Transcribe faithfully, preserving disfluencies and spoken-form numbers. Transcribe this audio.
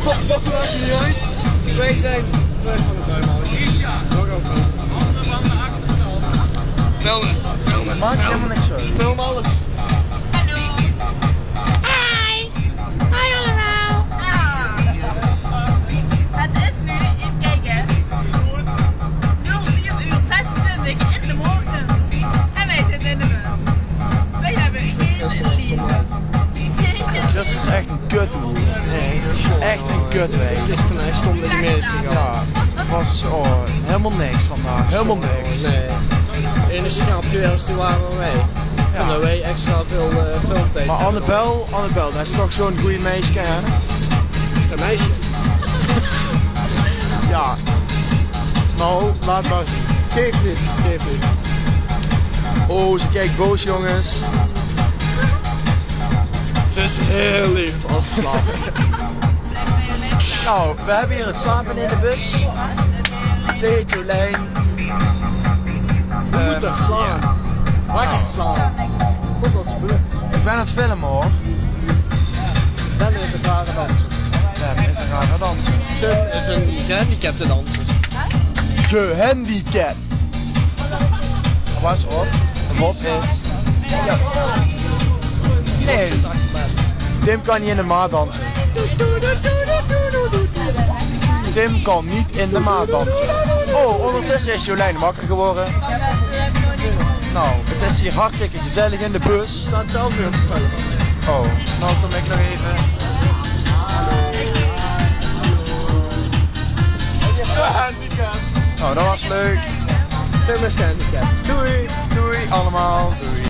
maakt niet uit. Wij zijn twee van de tuinman. Isha, Nog ook wel. handen van de achterkant. Filmen. Filmen. Maakt helemaal niks uit. Film alles. Hi! Hi allemaal! Ah. Het is nu, even kijken, nul vier uur zesentwintig in de morgen. En wij zitten in de bus. Wij hebben geen lief. Dat is echt een kuthoer. Nee, Echt een kutweek. Licht van hij stond in de middag. Ja, het was oh, helemaal niks vandaag. Helemaal niks. Nee. Het enige grapje was, toen waren we mee. Ja. En dan wij extra veel uh, filmtape. Maar Annabel, Annabel, dat is toch zo'n goede meisje, hè? Is dat meisje? Ja. Nou, laat maar zien. Geef niet, geef niet. Oh, ze kijkt boos, jongens. Ze is heel lief als ze slaapt. Nou, we hebben hier het slapen in de bus. Ze heet Jolijn. We moeten Ehm, slaan. Lekker slaan. Totdat ze bloedt. Ik ben aan het filmen hoor. Dan is het rare danser. Ben is een rare danser. Tim is een gehandicapte danser. Gehandicapt. Waar is Rob? Rob is... Ja. Nee. Tim kan niet in de maat dansen. Tim kan niet in de maat dansen. Oh, ondertussen is Jolijn wakker geworden. Nou, het is hier hartstikke gezellig in de bus. Staat zelf weer op te filmen. Oh, nou kom ik nog even. Gehandicapt. Nou, dat was leuk. Tim is gehandicapt. Doei, doei allemaal. Doei.